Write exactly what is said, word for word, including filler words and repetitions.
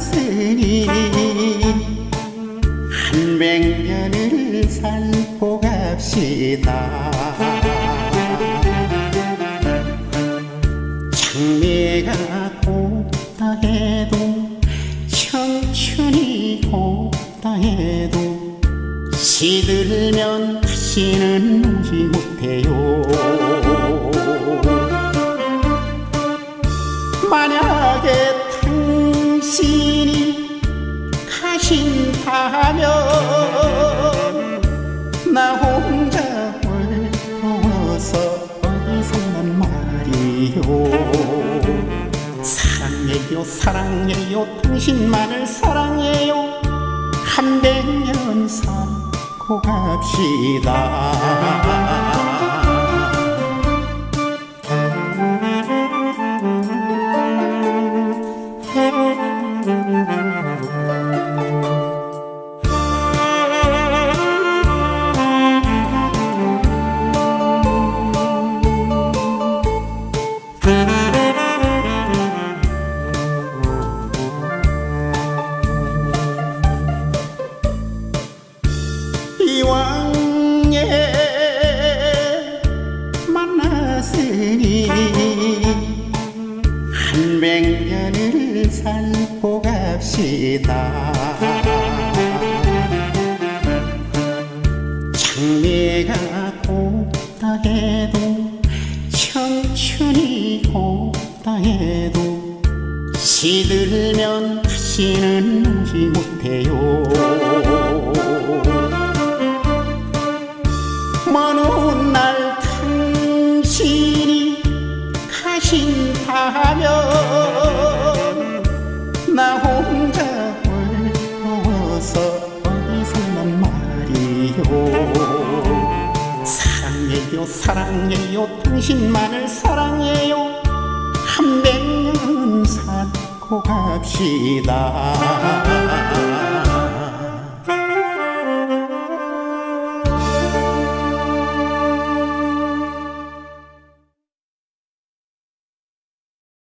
만났으니 한백년을 살고 갑시다. 장래가 곱다 해도 청춘이 곱다 해도 시들면 다시는 오지 못해요. 만약에 당신이 가신다면 나 혼자 외로워서 어디 살란 말이요. 사랑해요 사랑해요 당신만을 사랑해요. 한백년 살고 갑시다. 이왕에 만났으니 한백년을 살고 갑시다. 장래가 곱다 해도 청춘이 곱다 해도 시들면 다시는 오지 못해요. 먼 훗날 당신이 가신다면 나 혼자 외로워서 어디 살란 말이요. 사랑해요 사랑해요 당신만을 사랑해요. 한백년 살고 갑시다.